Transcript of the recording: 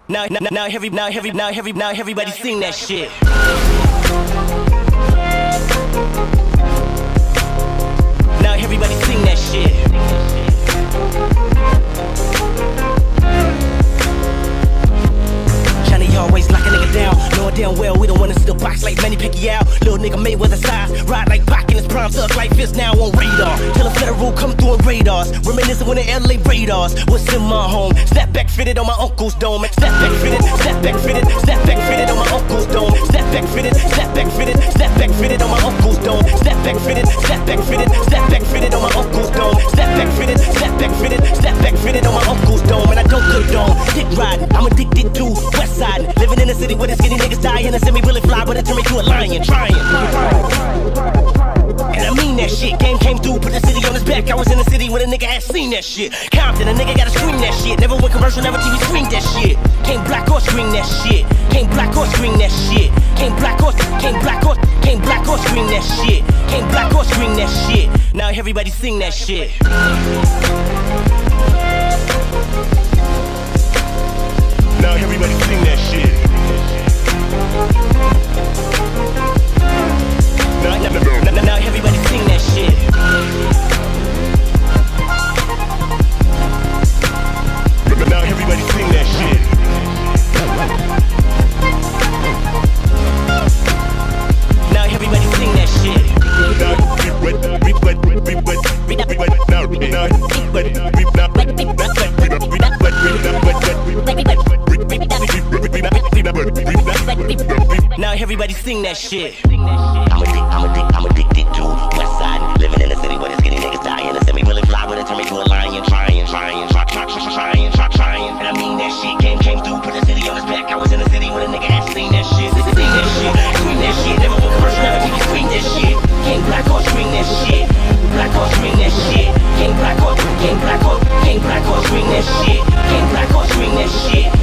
Now everybody sing that shit. Now everybody sing that shit. Johnny always lock a nigga down, knowing damn well we don't wanna still box like Manny Pacquiao. Little nigga Mayweather size, ride like Pac in his prime, thug like Fist now on radar. Till a federal come through in radars, reminiscing when the LA radars was in my home. Snapback fitted on my uncle's dome. Snapback fitted, snapback fitted, snapback fitted on my uncle's dome. Snapback fitted, snapback fitted, snapback fitted on my uncle's dome. Snapback fitted, snapback fitted, snapback fitted on my uncle's dome. Snapback fitted, snapback fitted, snapback fitted on my uncle's dome. And I don't condone dick riding, I'm addicted to West Side. Living in a city where the skinny niggas die and a semi-bullet fly, but it turned me to a lion, trying. And I mean that shit. Game came through, put the city on his back. I was in the city where a nigga had seen that shit. Compton, a nigga gotta scream that shit. Never went commercial, never TV screened that shit. Came black or screen that shit. Came black or screen that shit. Came black or screen that shit. Came black or screen that shit. Now everybody sing that shit. Now everybody sing that shit. Now everybody sing that shit. Now everybody sing that shit. Now everybody sing that shit. Now everybody sing that shit. I'm addicted to West Side. Living in a city where the skinny niggas die and a semi-bullet fly, but it turned me to a lion, trying. And I mean that shit. Game came through, put the city on his back. I was in the city when a nigga had seen that shit. Seen that shit, scream that shit. Never went commercial, never TV screen that shit. Came black or screen that shit. Black or screen that shit. Came black or screen that shit. Came black or screen that shit.